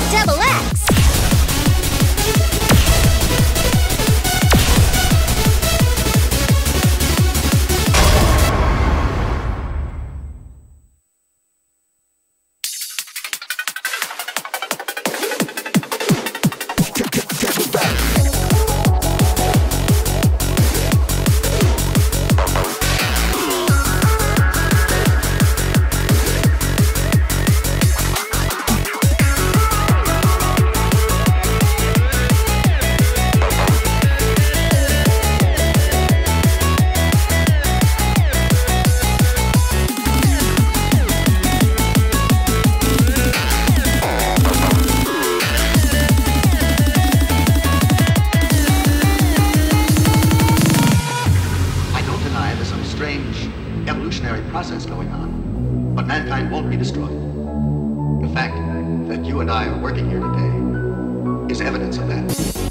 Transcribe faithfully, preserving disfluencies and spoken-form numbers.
Double X! evolutionary process going on, but mankind won't be destroyed. The fact that you and I are working here today is evidence of that.